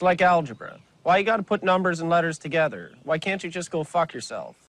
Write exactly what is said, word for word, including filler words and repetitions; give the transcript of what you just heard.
It's like algebra. Why you gotta put numbers and letters together? Why can't you just go fuck yourself?